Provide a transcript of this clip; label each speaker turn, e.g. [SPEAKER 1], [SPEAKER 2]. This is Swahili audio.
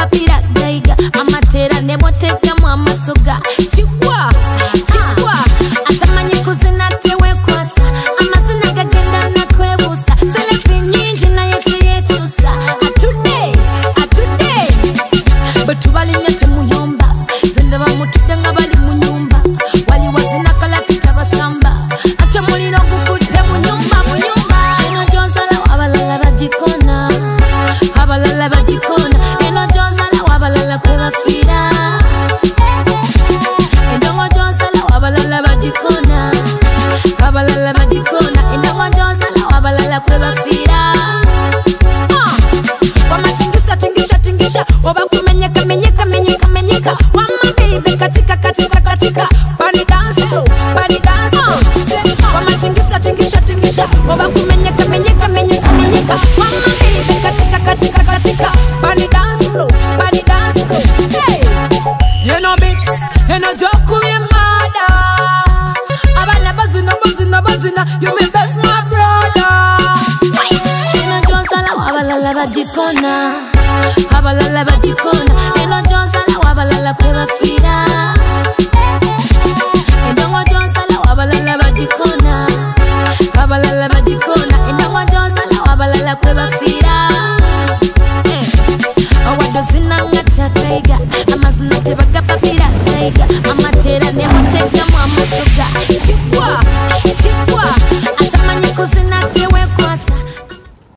[SPEAKER 1] bagapapira gaiga amatera ne moteka mu amasoga chikwa atamanyi kuzina tewe kwasa amazina gagenda nakwebusa selefi nyingi naye teyechusa atude batubali nyate muyomba zenda bamutude nga bali mu nyumba wali wazina kala tutabasamba ate muliro gukutte mu nyumba eno jonsala wabalala bagikona eno jonsala wabalala kwebafira endongo jonsala wabalala bagikona endongo jonsala wabalala kwebafira wamatingisha oba kumenyeka wama baby katika body dance wamatingisha oba kumenyeka wama baby katika body dance hey you know bits you know joke me mada abana bazina you me best my brother eno jonsala wabalala bagikona eno jonsala wabalala kwebafira endongo jonsala wabalala bagikona endongo jonsala wabalala kwebafira awadozina chataiga amazina tebagapapira gaiga amatera ne moteka mu amasoga